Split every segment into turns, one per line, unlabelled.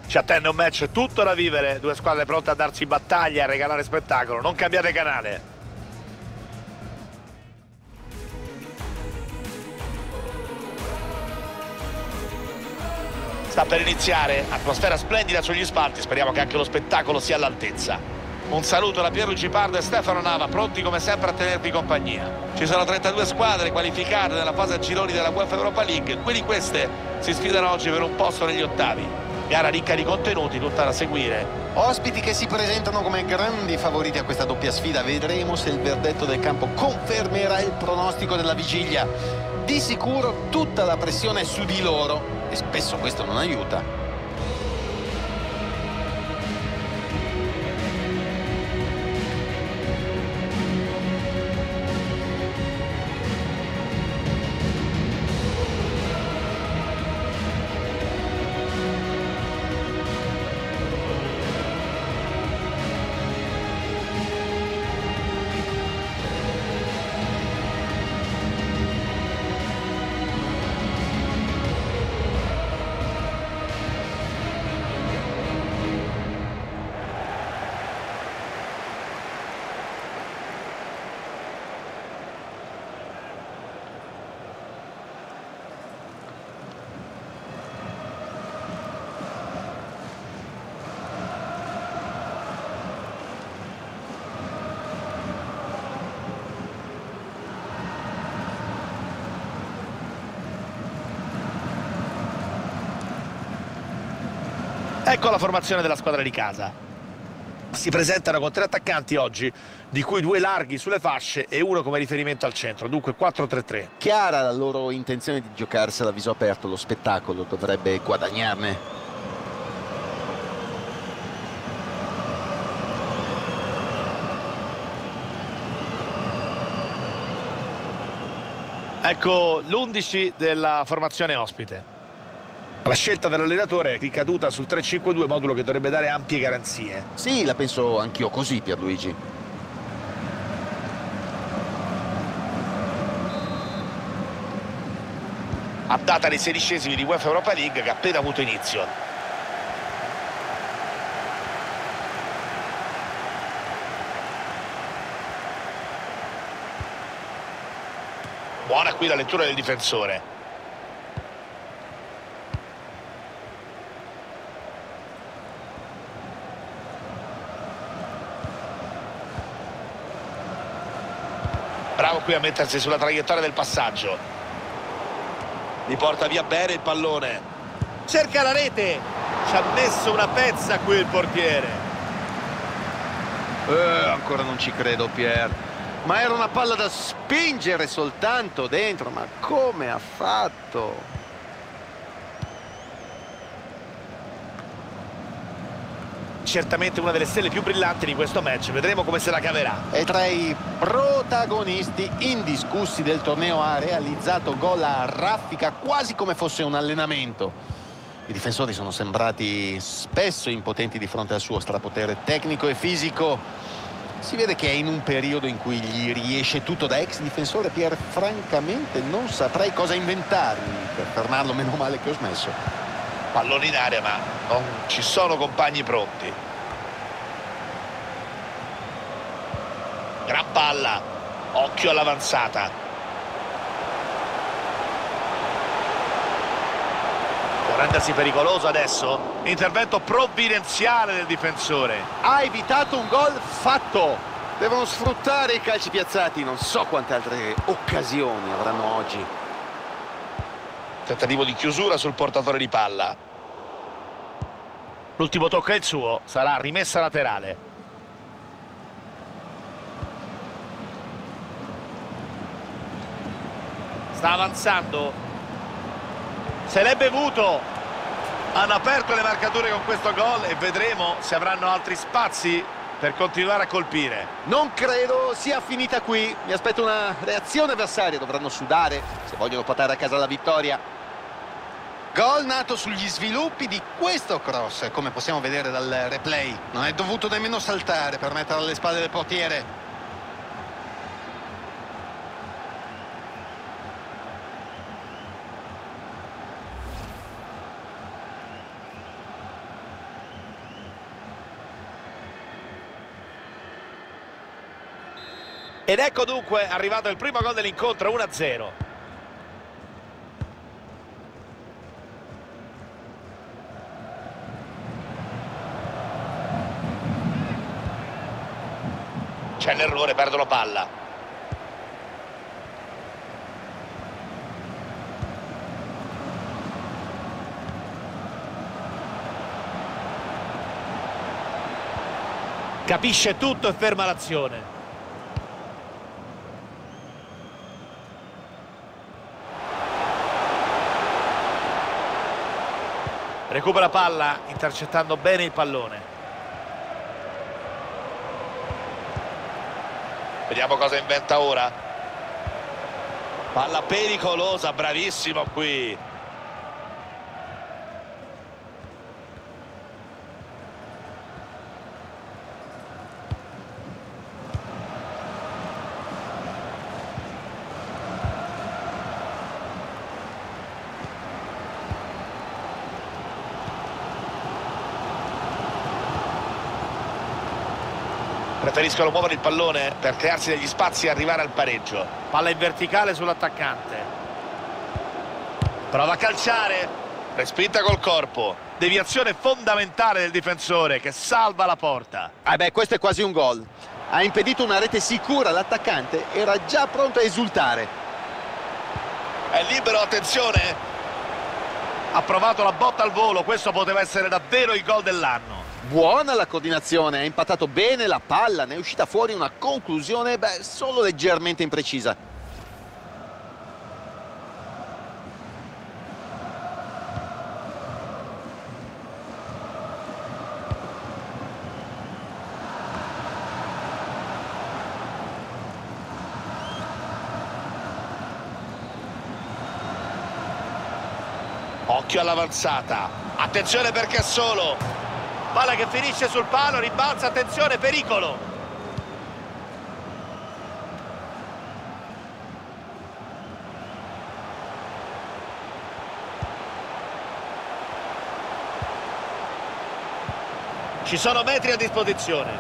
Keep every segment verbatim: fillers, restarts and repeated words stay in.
Ci attende un match tutto da vivere, due squadre pronte a darsi battaglia e a regalare spettacolo. Non cambiate canale. Sta per iniziare, atmosfera splendida sugli spalti, speriamo che anche lo spettacolo sia all'altezza. Un saluto da Pierluigi Pardo e Stefano Nava, pronti come sempre a tenervi compagnia. Ci sono trentadue squadre qualificate nella fase a gironi della UEFA Europa League, due di queste si sfidano oggi per un posto negli ottavi. Gara ricca di contenuti, tutta da seguire.
Ospiti che si presentano come grandi favoriti a questa doppia sfida. Vedremo se il verdetto del campo confermerà il pronostico della vigilia. Di sicuro tutta la pressione è su di loro e spesso questo non aiuta.
Ecco la formazione della squadra di casa. Si presentano con tre attaccanti oggi, di cui due larghi sulle fasce e uno come riferimento al centro, dunque quattro tre tre.
Chiara la loro intenzione di giocarsela a viso aperto, lo spettacolo dovrebbe guadagnarne.
Ecco l'undici della formazione ospite. La scelta dell'allenatore è ricaduta sul tre cinque due, modulo che dovrebbe dare ampie garanzie.
Sì, la penso anch'io così, Pierluigi.
A data dei sedicesimi di UEFA Europa League che ha appena avuto inizio. Buona qui la lettura del difensore. Bravo qui a mettersi sulla traiettoria del passaggio. Li porta via bene il pallone. Cerca la rete. Ci ha messo una pezza qui il portiere.
Eh, ancora non ci credo, Pier. Ma era una palla da spingere soltanto dentro. Ma come ha fatto?
Certamente una delle stelle più brillanti di questo match, vedremo come se la caverà.
È tra i protagonisti indiscussi del torneo, ha realizzato gol a raffica quasi come fosse un allenamento. I difensori sono sembrati spesso impotenti di fronte al suo strapotere tecnico e fisico. Si vede che è in un periodo in cui gli riesce tutto. Da ex difensore, Pier, francamente non saprei cosa inventarmi per fermarlo, meno male che ho smesso.
Pallone in area, ma non ci sono compagni pronti. Gran palla, occhio all'avanzata. Può rendersi pericoloso adesso. Intervento provvidenziale del difensore.
Ha evitato un gol fatto. Devono sfruttare i calci piazzati. Non so quante altre occasioni avranno oggi.
Tentativo di chiusura sul portatore di palla. L'ultimo tocco è il suo, sarà rimessa laterale. Sta avanzando. Se l'è bevuto. Hanno aperto le marcature con questo gol e vedremo se avranno altri spazi per continuare a colpire.
Non credo sia finita qui. Mi aspetto una reazione avversaria. Dovranno sudare se vogliono portare a casa la vittoria. Gol nato sugli sviluppi di questo cross, come possiamo vedere dal replay. Non è dovuto nemmeno saltare per mettere alle spalle del portiere.
Ed ecco dunque arrivato il primo gol dell'incontro, uno a zero. C'è l'errore, perdono palla. Capisce tutto e ferma l'azione. Recupera palla, intercettando bene il pallone. Vediamo cosa inventa ora. Palla pericolosa, bravissimo qui. Preferiscono muovere il pallone per crearsi degli spazi e arrivare al pareggio. Palla in verticale sull'attaccante. Prova a calciare. Respinta col corpo. Deviazione fondamentale del difensore che salva la porta.
Ah beh, questo è quasi un gol. Ha impedito una rete sicura, l'attaccante era già pronto a esultare.
È libero, attenzione. Ha provato la botta al volo, questo poteva essere davvero il gol dell'anno.
Buona la coordinazione, ha impattato bene la palla, ne è uscita fuori una conclusione, beh, solo leggermente imprecisa.
Occhio all'avanzata. Attenzione perché è solo. Palla che finisce sul palo, rimbalza, attenzione, pericolo. Ci sono metri a disposizione.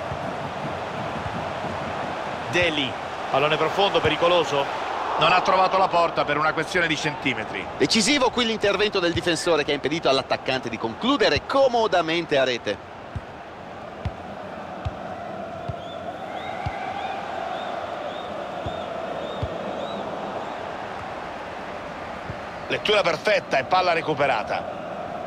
Deli, pallone profondo, pericoloso. Non ha trovato la porta per una questione di centimetri.
Decisivo qui l'intervento del difensore che ha impedito all'attaccante di concludere comodamente a rete.
Lettura perfetta e palla recuperata.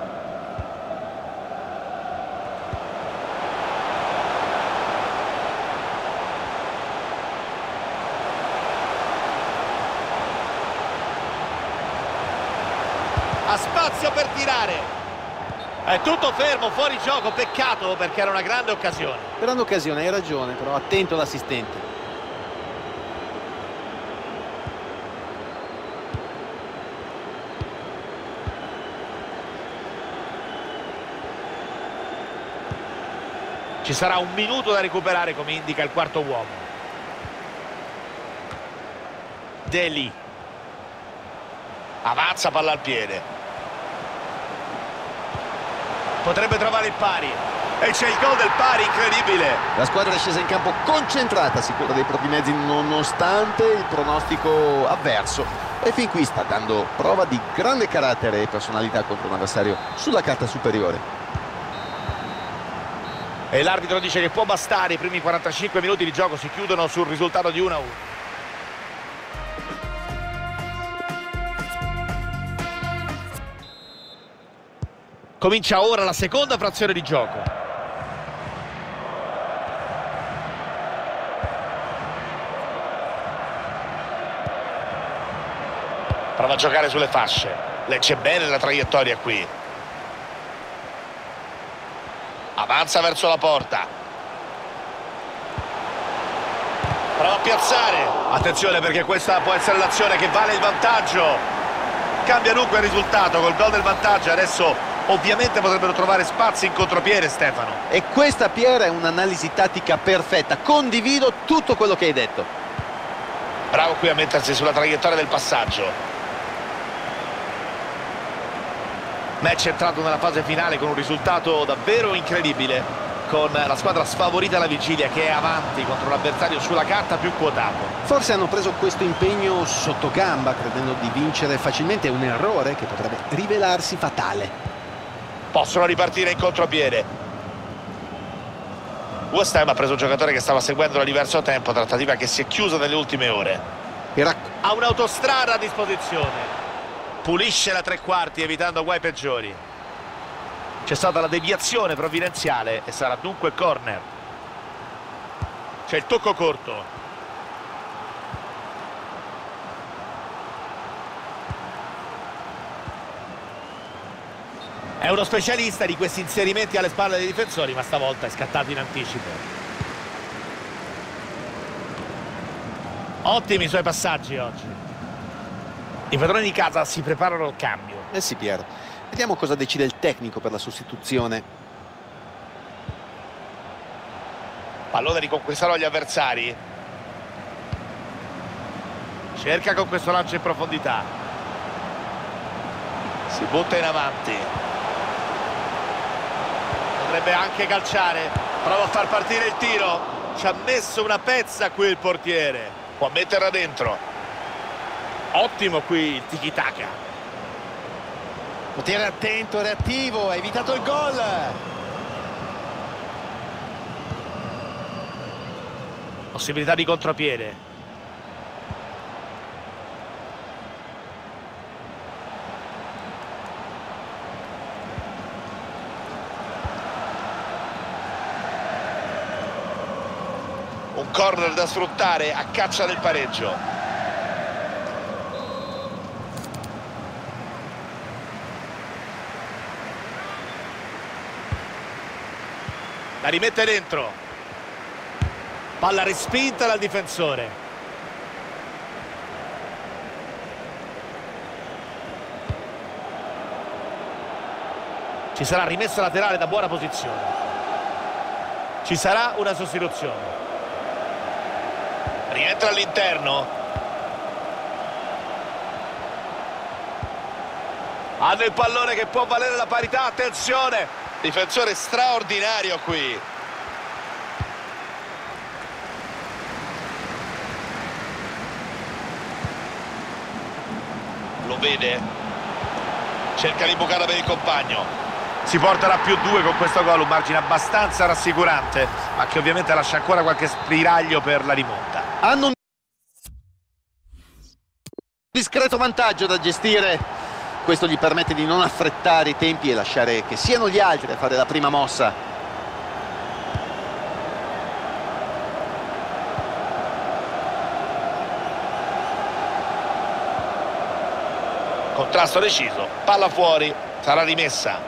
Ha spazio per tirare. È tutto fermo, fuori gioco, peccato perché era una grande occasione.
Grande occasione, hai ragione, però attento l'assistente.
Ci sarà un minuto da recuperare, come indica il quarto uomo. Deli. Avanza, palla al piede. Potrebbe trovare il pari. E c'è il gol del pari, incredibile.
La squadra è scesa in campo concentrata, sicura dei propri mezzi nonostante il pronostico avverso. E fin qui sta dando prova di grande carattere e personalità contro un avversario sulla carta superiore.
E l'arbitro dice che può bastare, i primi quarantacinque minuti di gioco si chiudono sul risultato di uno a uno. Comincia ora la seconda frazione di gioco. Prova a giocare sulle fasce. Legge bene la traiettoria qui. Avanza verso la porta. Prova a piazzare. Attenzione perché questa può essere l'azione che vale il vantaggio. Cambia dunque il risultato col gol del vantaggio. Adesso ovviamente potrebbero trovare spazi in contropiede, Stefano.
E questa, Piera, è un'analisi tattica perfetta. Condivido tutto quello che hai detto.
Bravo qui a mettersi sulla traiettoria del passaggio. Match è entrato nella fase finale con un risultato davvero incredibile. con la squadra sfavorita alla vigilia, che è avanti contro l'avversario sulla carta più quotato.
Forse hanno preso questo impegno sotto gamba, credendo di vincere facilmente. Un errore che potrebbe rivelarsi fatale.
Possono ripartire in contropiede. West Ham ha preso un giocatore che stava seguendo da diverso tempo, trattativa che si è chiusa nelle ultime ore.
Era...
Ha un'autostrada a disposizione. Pulisce la tre quarti evitando guai peggiori. C'è stata la deviazione provvidenziale e sarà dunque corner. C'è il tocco corto. È uno specialista di questi inserimenti alle spalle dei difensori, ma stavolta è scattato in anticipo. Ottimi i suoi passaggi oggi. I padroni di casa si preparano al cambio.
Eh sì, Pier. Vediamo cosa decide il tecnico per la sostituzione.
Pallone riconquistarlo agli avversari. Cerca con questo lancio in profondità. Si butta in avanti. Potrebbe anche calciare. Prova a far partire il tiro. Ci ha messo una pezza qui il portiere. Può metterla dentro. Ottimo qui il tiki-taka.
Portiere attento, reattivo, ha evitato il gol.
Possibilità di contropiede. Un corner da sfruttare a caccia del pareggio. La rimette dentro. Palla respinta dal difensore. Ci sarà rimessa laterale da buona posizione. Ci sarà una sostituzione. Rientra all'interno. Hanno il pallone che può valere la parità. Attenzione! Difensore straordinario qui. Lo vede. Cerca di bucare per il compagno. Si porterà più due con questo gol, un margine abbastanza rassicurante, ma che ovviamente lascia ancora qualche spiraglio per la rimonta.
Hanno un discreto vantaggio da gestire. Questo gli permette di non affrettare i tempi e lasciare che siano gli altri a fare la prima mossa.
Contrasto deciso, palla fuori, sarà rimessa.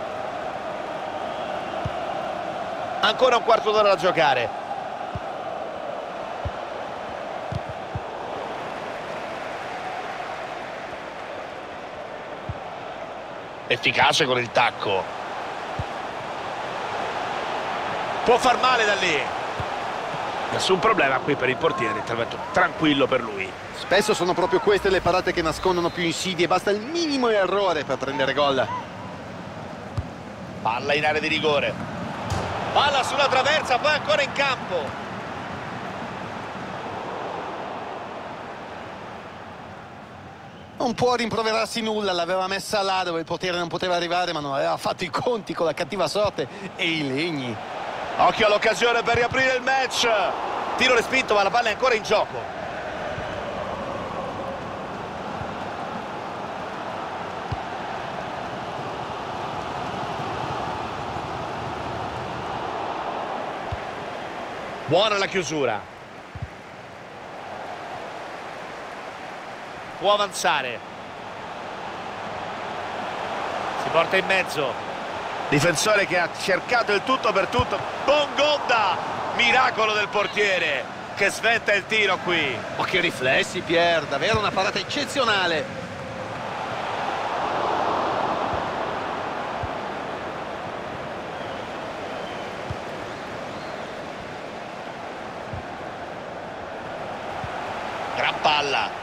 Ancora un quarto d'ora da giocare. Efficace con il tacco. Può far male da lì. Nessun problema qui per il portiere, intervento tranquillo per lui.
Spesso sono proprio queste le parate che nascondono più insidie, basta il minimo errore per prendere gol.
Palla in area di rigore. Palla sulla traversa, poi ancora in campo.
Non può rimproverarsi nulla, l'aveva messa là dove il portiere non poteva arrivare, ma non aveva fatto i conti con la cattiva sorte e i legni.
Occhio all'occasione per riaprire il match. Tiro respinto, ma la palla è ancora in gioco. Buona la chiusura. Può avanzare. Si porta in mezzo. Difensore che ha cercato il tutto per tutto. Bongonda! Miracolo del portiere che sventa il tiro qui.
Ma che riflessi, Pier, davvero una parata eccezionale.
Gran palla.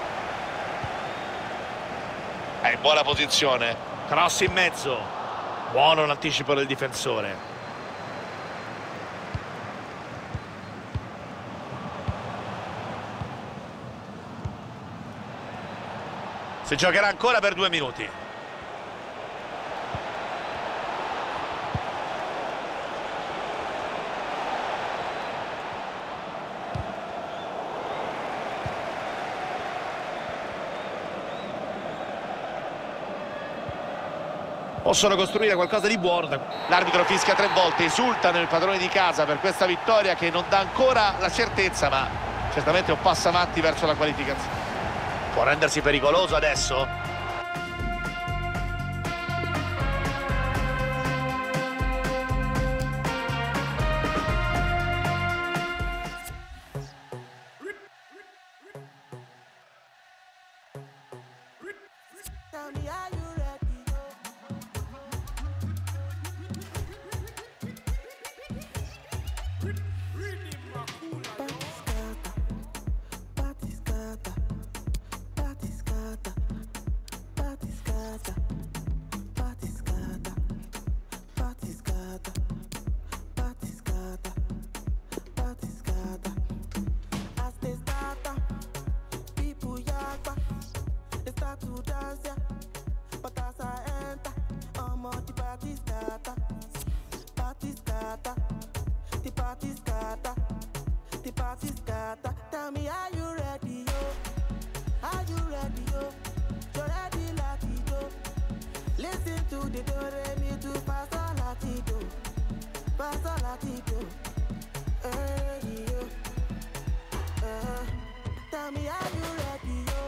È in buona posizione. Cross in mezzo. Buono l'anticipo del difensore. Si giocherà ancora per due minuti. Possono costruire qualcosa di buono. L'arbitro fischia tre volte, esultano il padrone di casa per questa vittoria che non dà ancora la certezza, ma certamente un passo avanti verso la qualificazione. Può rendersi pericoloso adesso?
Tell me, are you ready, yo? Are you ready, yo? You're ready, Latido. Listen to the do re mi do fa sol latido, fa sol latido. Hey, yo. Uh, tell me, are you ready, yo?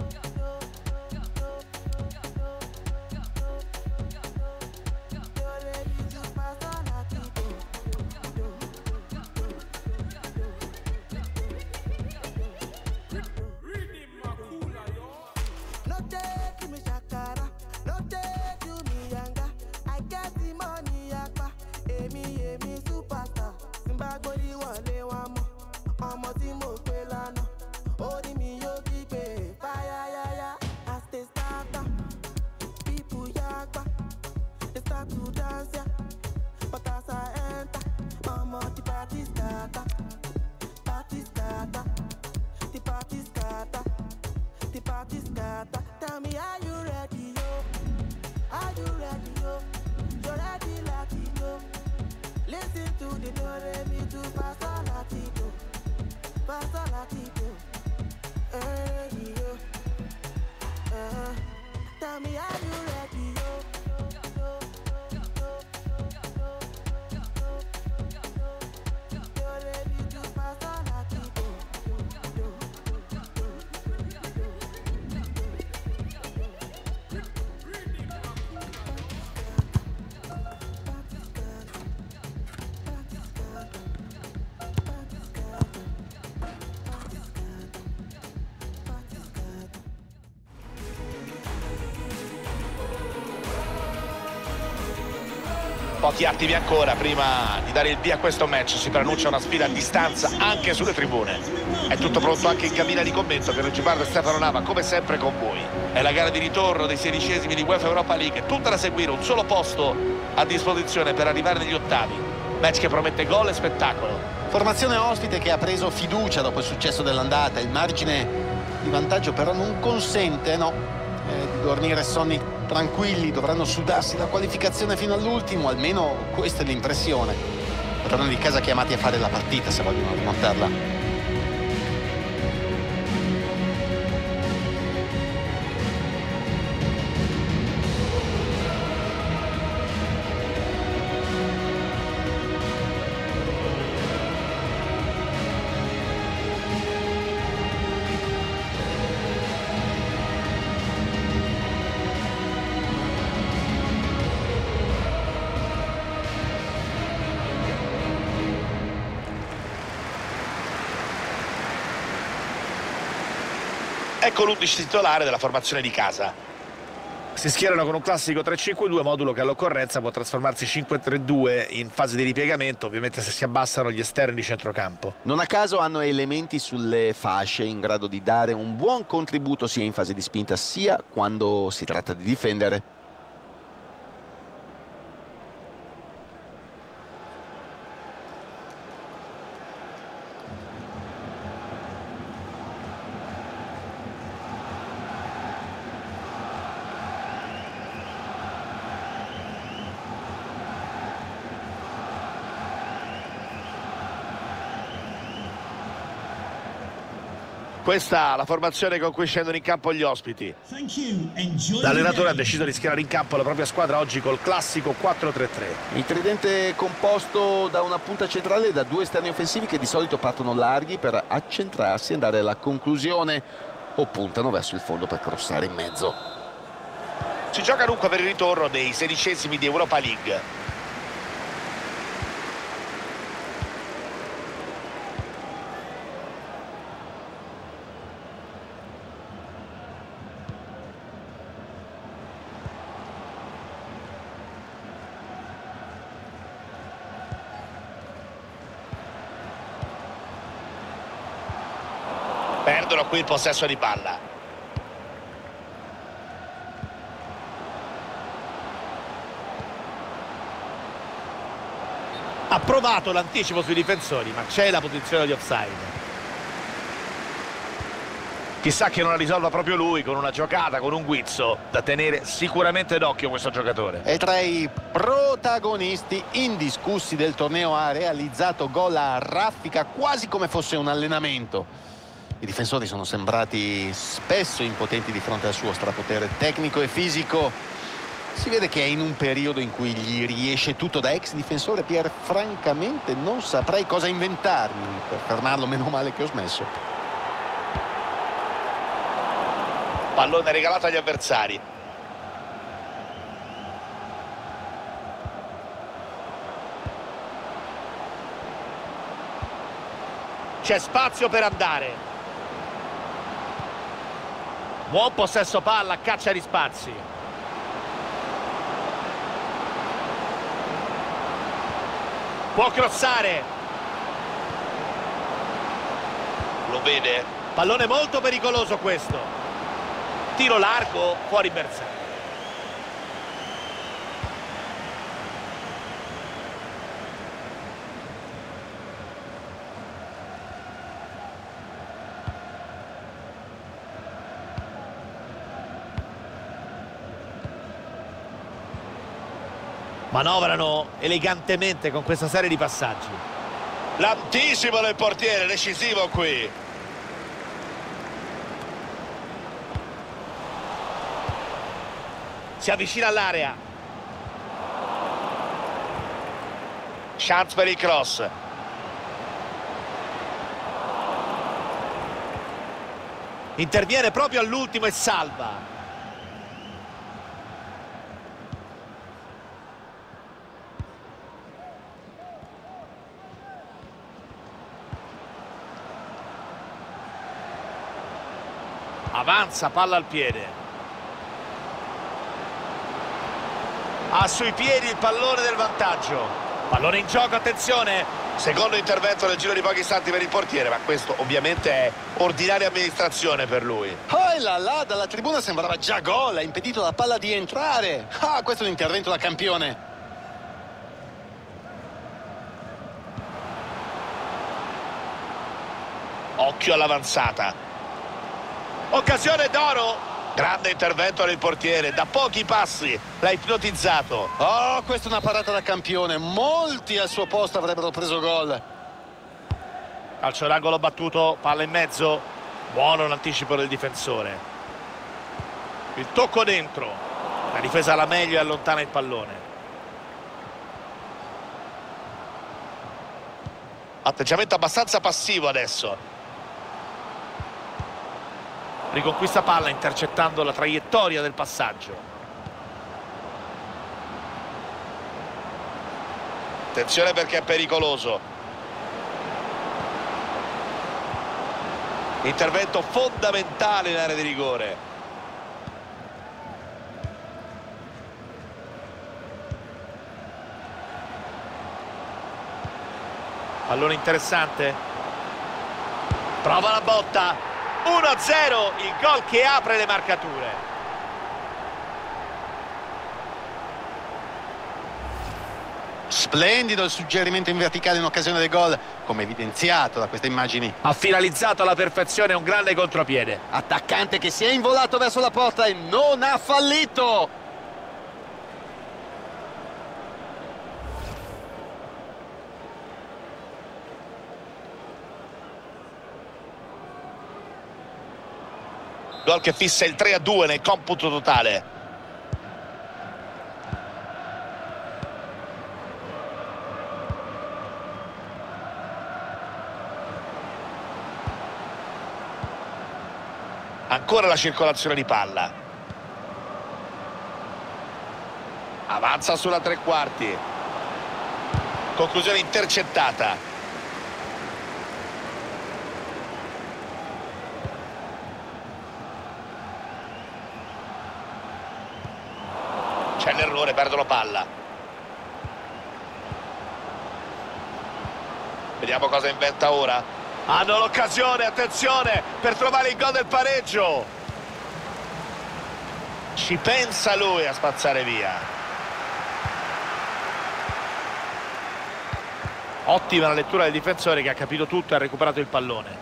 Tell me, are you ready, yo? Are you ready, yo? You're ready, Latido. Listen to the do re mi do fa sol latido, fa sol latido. Hey, yo. Uh, tell me, are you ready, yo?
Pochi attimi ancora prima di dare il via a questo match. Si preannuncia una sfida a distanza anche sulle tribune. È tutto pronto anche in cabina di commento. Pierluigi Parra e Stefano Nava come sempre con voi. È la gara di ritorno dei sedicesimi di UEFA Europa League, tutta da seguire, un solo posto a disposizione per arrivare negli ottavi. Match che promette gol e spettacolo.
Formazione ospite che ha preso fiducia dopo il successo dell'andata. Il margine di vantaggio però non consente, no, eh, di dormire sonni tranquilli. Dovranno sudarsi la qualificazione fino all'ultimo, almeno questa è l'impressione. Padroni di casa chiamati a fare la partita se vogliono rimontarla.
Ecco l'undici titolare della formazione di casa. Si schierano con un classico tre cinque due, modulo che all'occorrenza può trasformarsi cinque tre due in fase di ripiegamento, ovviamente se si abbassano gli esterni di centrocampo.
Non a caso hanno elementi sulle fasce in grado di dare un buon contributo sia in fase di spinta sia quando si tratta di difendere.
Questa la formazione con cui scendono in campo gli ospiti. L'allenatore ha deciso di schierare in campo la propria squadra oggi col classico quattro tre tre.
Il tridente composto da una punta centrale e da due esterni offensivi che di solito partono larghi per accentrarsi e andare alla conclusione o puntano verso il fondo per crossare in mezzo.
Si gioca dunque per il ritorno dei sedicesimi di Europa League. Perdono qui il possesso di palla. Ha provato l'anticipo sui difensori, ma c'è la posizione di offside. Chissà che non la risolva proprio lui con una giocata, con un guizzo da tenere sicuramente d'occhio questo giocatore.
È tra i protagonisti indiscussi del torneo, ha realizzato gol a raffica quasi come fosse un allenamento. I difensori sono sembrati spesso impotenti di fronte al suo strapotere tecnico e fisico. Si vede che è in un periodo in cui gli riesce tutto. Da ex difensore, Pier, francamente non saprei cosa inventarmi per fermarlo, meno male che ho smesso.
Pallone regalato agli avversari. C'è spazio per andare. Buon possesso palla, caccia di spazi. Può crossare. Lo vede? Pallone molto pericoloso questo. Tiro largo, fuori bersaglio. Manovrano elegantemente con questa serie di passaggi. L'anticipo del portiere, decisivo qui. Si avvicina all'area. Chance per il cross. Interviene proprio all'ultimo e salva. Avanza, palla al piede. Ha sui piedi il pallone del vantaggio. Pallone in gioco, attenzione. Secondo intervento nel giro di pochi istanti per il portiere, ma questo ovviamente è ordinaria amministrazione per lui.
Oh là là, dalla tribuna sembrava già gol, ha impedito alla palla di entrare. Ah, questo è un intervento da campione.
Occhio all'avanzata. Occasione d'oro. Grande intervento del portiere, da pochi passi l'ha ipnotizzato.
Oh, questa è una parata da campione. Molti al suo posto avrebbero preso gol.
Calcio d'angolo battuto, palla in mezzo. Buono l'anticipo del difensore. Il tocco dentro. La difesa alla meglio e allontana il pallone. Atteggiamento abbastanza passivo adesso. Riconquista palla intercettando la traiettoria del passaggio. Attenzione perché è pericoloso. Intervento fondamentale in area di rigore. Pallone interessante. Prova la botta. uno a zero, il gol che apre le marcature.
Splendido il suggerimento in verticale in occasione del gol, come evidenziato da queste immagini.
Ha finalizzato alla perfezione un grande contropiede.
Attaccante che si è involato verso la porta e non ha fallito.
Gol che fissa il tre a due nel computo totale. Ancora la circolazione di palla. Avanza sulla tre quarti. Conclusione intercettata. C'è l'errore, perdono palla. Vediamo cosa inventa ora. Hanno l'occasione, attenzione, per trovare il gol del pareggio. Ci pensa lui a spazzare via. Ottima la lettura del difensore che ha capito tutto e ha recuperato il pallone.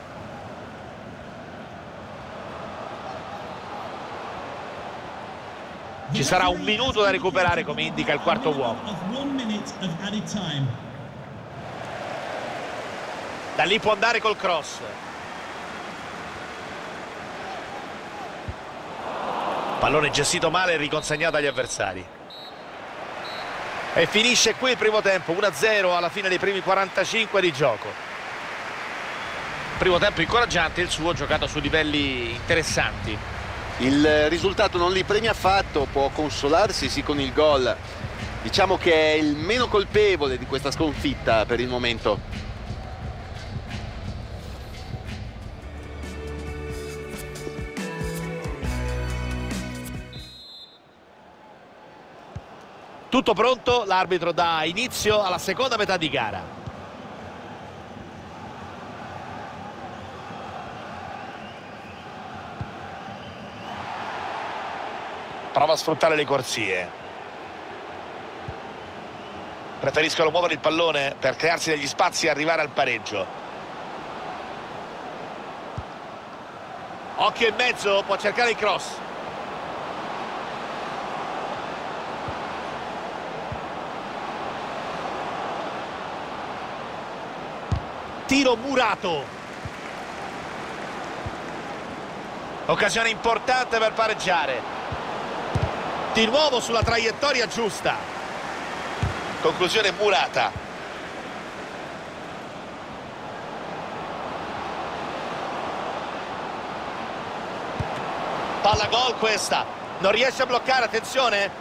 Ci sarà un minuto da recuperare, come indica il quarto uomo. Da lì può andare col cross. Pallone gestito male e riconsegnato agli avversari. E finisce qui il primo tempo, uno a zero alla fine dei primi quarantacinque di gioco. Primo tempo incoraggiante, il suo giocato su livelli interessanti.
Il risultato non li premia affatto, può consolarsi sì con il gol. Diciamo che è il meno colpevole di questa sconfitta per il momento.
Tutto pronto, l'arbitro dà inizio alla seconda metà di gara. Prova a sfruttare le corsie. Preferiscono muovere il pallone per crearsi degli spazi e arrivare al pareggio. Occhio in mezzo, può cercare il cross. Tiro murato. Occasione importante per pareggiare. Di nuovo sulla traiettoria giusta. Conclusione murata. Palla gol questa. Non riesce a bloccare, attenzione.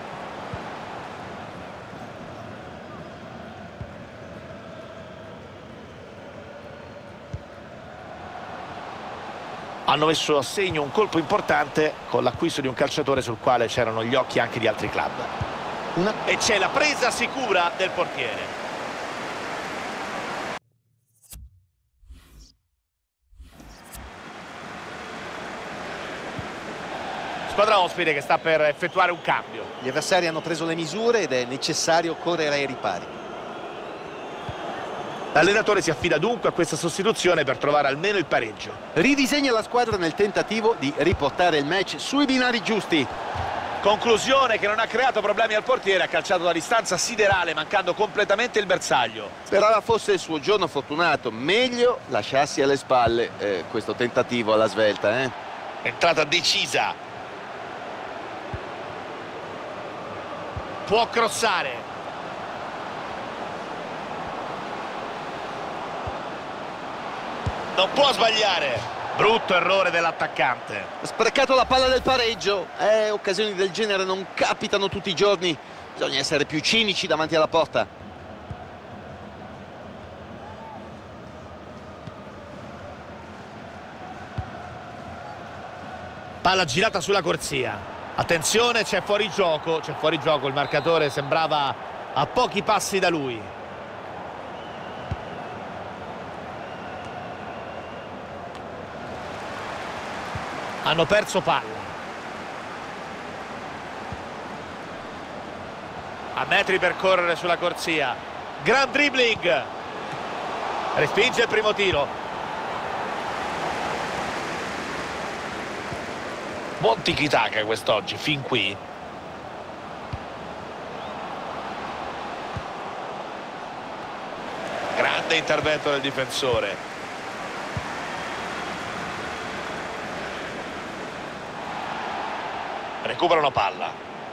Hanno messo a segno un colpo importante con l'acquisto di un calciatore sul quale c'erano gli occhi anche di altri club. Una... E c'è la presa sicura del portiere. Squadra ospite che sta per effettuare un cambio.
Gli avversari hanno preso le misure ed è necessario correre ai ripari.
L'allenatore si affida dunque a questa sostituzione per trovare almeno il pareggio.
Ridisegna la squadra nel tentativo di riportare il match sui binari giusti.
Conclusione che non ha creato problemi al portiere, ha calciato da distanza siderale mancando completamente il bersaglio.
Sperava fosse il suo giorno fortunato, meglio lasciarsi alle spalle eh, questo tentativo alla svelta. Eh?
Entrata decisa. Può crossare. Non può sbagliare. Brutto errore dell'attaccante.
Ha sprecato la palla del pareggio. Eh, occasioni del genere non capitano tutti i giorni. Bisogna essere più cinici davanti alla porta.
Palla girata sulla corsia. Attenzione, c'è fuori gioco. C'è fuori gioco, il marcatore sembrava a pochi passi da lui. Hanno perso palla. A metri per correre sulla corsia. Gran dribbling. Respinge il primo tiro. Buon tiki-taka quest'oggi, fin qui. Grande intervento del difensore. recuperano palla.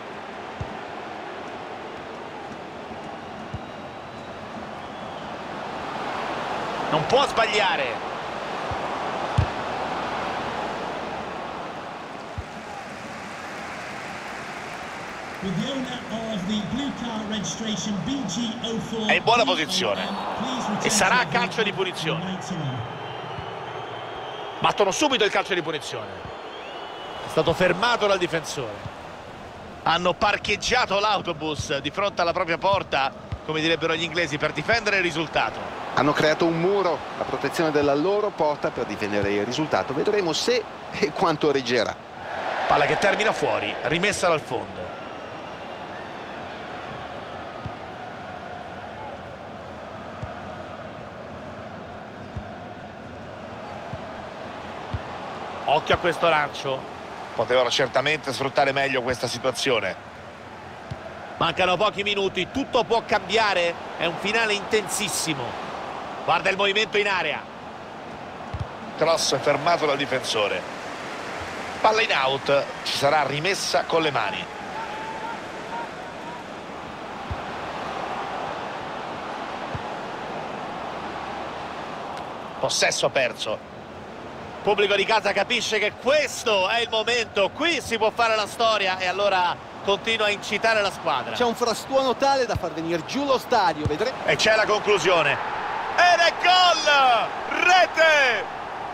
Non può sbagliare. È in buona posizione e sarà calcio di punizione. Battono subito il calcio di punizione. È stato fermato dal difensore. Hanno parcheggiato l'autobus di fronte alla propria porta, come direbbero gli inglesi, per difendere il risultato.
Hanno creato un muro a protezione della loro porta per difendere il risultato. Vedremo se e quanto reggerà.
Palla che termina fuori, rimessa dal fondo. Occhio a questo lancio. Potevano certamente sfruttare meglio questa situazione. Mancano pochi minuti, tutto può cambiare. È un finale intensissimo. Guarda il movimento in area. Cross fermato dal difensore. Palla in out, ci sarà rimessa con le mani. Possesso perso. Pubblico di casa capisce che questo è il momento, qui si può fare la storia e allora continua a incitare la squadra.
C'è un frastuono tale da far venire giù lo stadio, vedremo.
E c'è la conclusione. Ed è gol! Rete!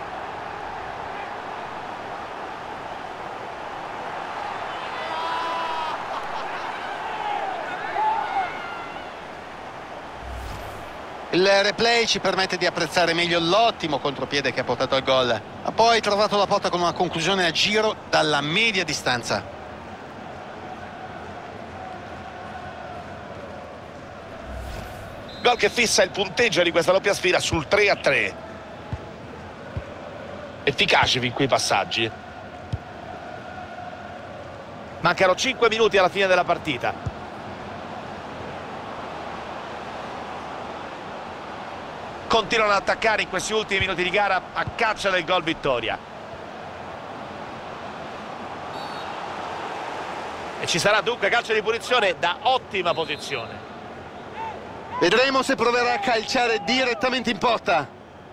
Il replay ci permette di apprezzare meglio l'ottimo contropiede che ha portato al gol. Ha poi trovato la porta con una conclusione a giro dalla media distanza.
Gol che fissa il punteggio di questa doppia sfida sul tre a tre. Efficaci fin qui i passaggi. Mancano cinque minuti alla fine della partita. Continuano ad attaccare in questi ultimi minuti di gara a caccia del gol vittoria. E ci sarà dunque calcio di punizione da ottima posizione.
Vedremo se proverà a calciare direttamente in porta.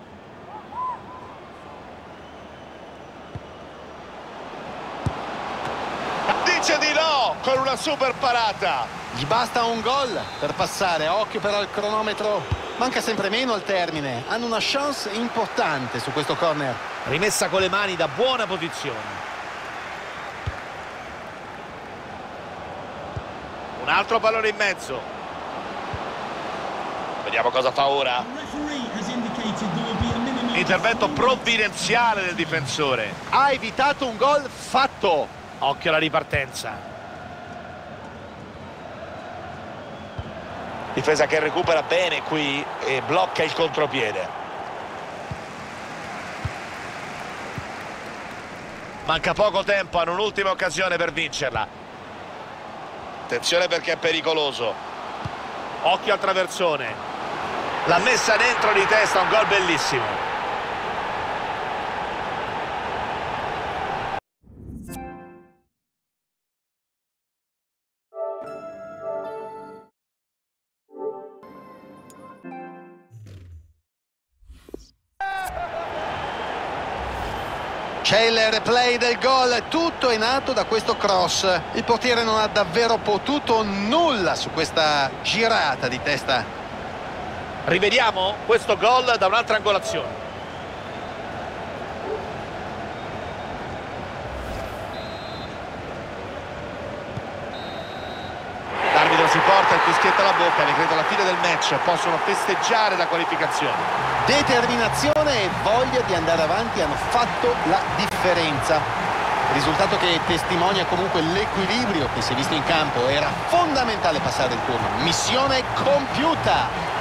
Dice di no con una super parata.
Gli basta un gol per passare. Occhio però al cronometro. Manca sempre meno al termine. Hanno una chance importante su questo corner.
Rimessa con le mani da buona posizione. Un altro pallone in mezzo. Vediamo cosa fa ora. Intervento provvidenziale del difensore.
Ha evitato un gol fatto.
Occhio alla ripartenza. Difesa che recupera bene qui e blocca il contropiede. Manca poco tempo, hanno un'ultima occasione per vincerla. Attenzione perché è pericoloso. Occhio al traversone. L'ha messa dentro di testa, un gol bellissimo.
C'è il replay del gol, tutto è nato da questo cross. Il portiere non ha davvero potuto nulla su questa girata di testa.
Rivediamo questo gol da un'altra angolazione. L'arbitro si porta il fischietto alla bocca, decreta la fine del match, possono festeggiare la qualificazione.
Determinazione e voglia di andare avanti hanno fatto la differenza. Risultato che testimonia comunque l'equilibrio che si è visto in campo. Era fondamentale passare il turno. Missione compiuta.